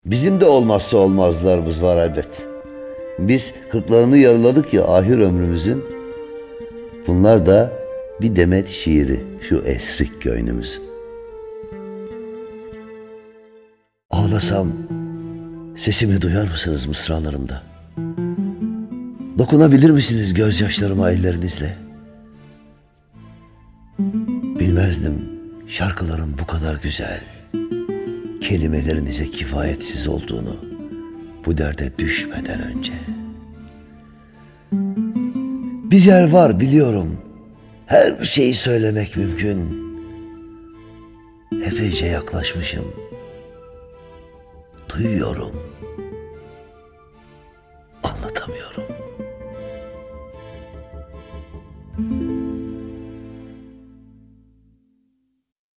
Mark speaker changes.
Speaker 1: Bizim de olmazsa olmazlarımız var elbet. Biz kırklarını yarıladık ya ahir ömrümüzün. Bunlar da bir demet şiiri şu esrik göynümüzün. Ağlasam sesimi duyar mısınız mısralarımda? Dokunabilir misiniz gözyaşlarıma ellerinizle? Bilmezdim şarkıların bu kadar güzel, kelimelerinize kifayetsiz olduğunu bu derde düşmeden önce. Bir yer var biliyorum, her şeyi söylemek mümkün. Epeyce yaklaşmışım, duyuyorum.